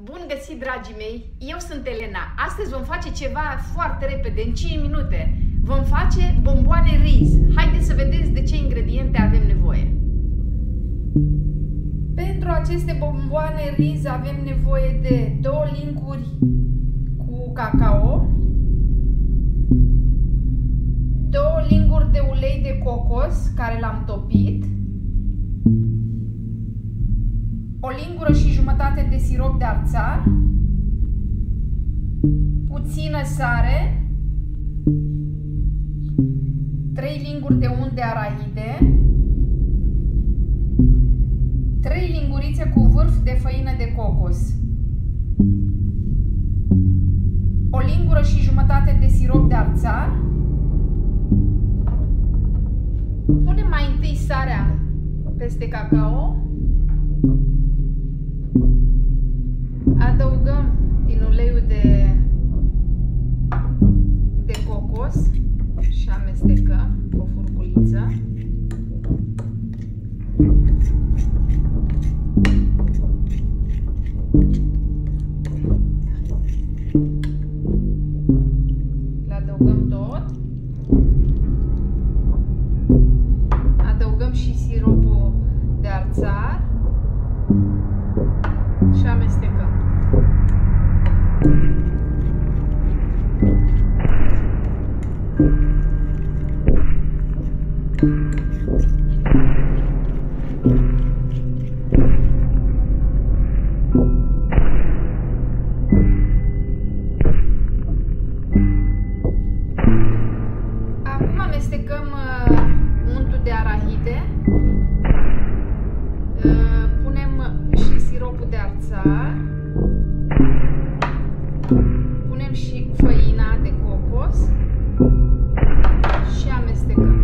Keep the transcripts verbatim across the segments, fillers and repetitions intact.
Bun găsit, dragii mei! Eu sunt Elena. Astăzi vom face ceva foarte repede, în cinci minute. Vom face bomboane Reese. Haideți să vedeți de ce ingrediente avem nevoie. Pentru aceste bomboane Reese avem nevoie de două linguri cu cacao, două linguri de ulei de cocos care l-am topit, o lingură și jumătate de sirop de artar, puțină sare, trei linguri de unt de arahide, trei lingurițe cu vârf de făină de cocos, o lingură și jumătate de sirop de artar. Punem mai întâi sarea peste cacao. Adăugăm din uleiul de, de cocos și amestecăm cu o furculiță. Le adăugăm tot. Adăugăm și siropul de artar și amestecăm. Acum amestecăm untul de arahide, punem și siropul de artar, punem și făina de cocos și amestecăm.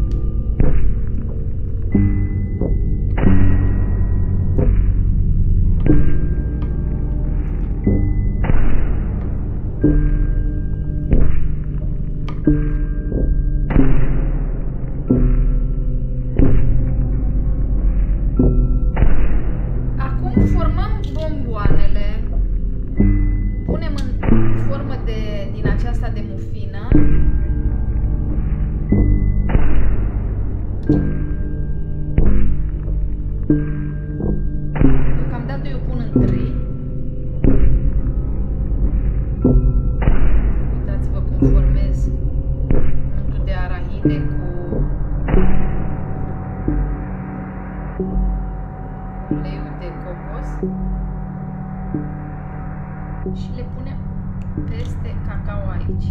Acum formăm bomboanele. Punem în formă de, din aceasta de mufină. Deocamdată eu pun în trei. Uitați-vă cum formez untul de arahide cu uleiul de cocos și le punem peste cacao aici.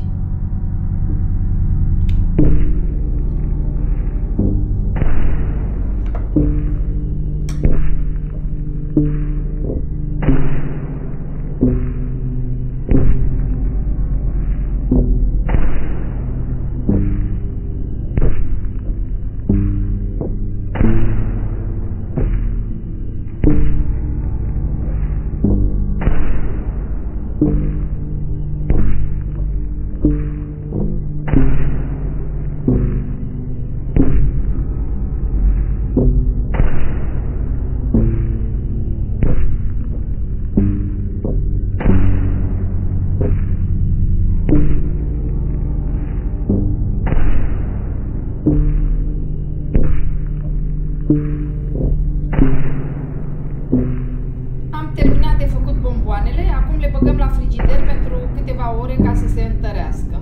Am terminat de făcut bomboanele, acum le băgăm la frigider pentru câteva ore ca să se întărească.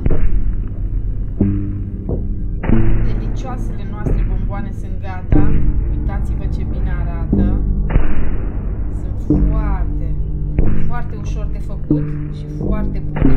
Delicioasele noastre bomboane sunt gata. Uitați-vă ce bine arată. Sunt foarte, foarte ușor de făcut și foarte bune.